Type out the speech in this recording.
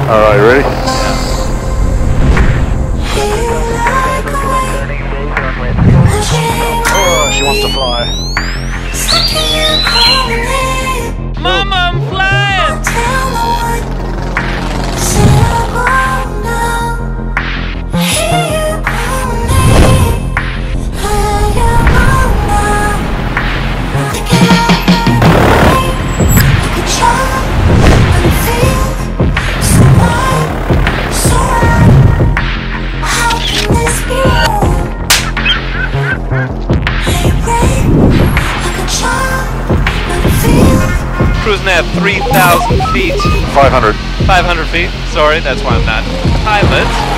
Alright, you ready? Oh, she wants to fly. Mama, I'm flying! Cruising at 3,000 feet. 500. 500 feet. Sorry, that's why I'm not pilot.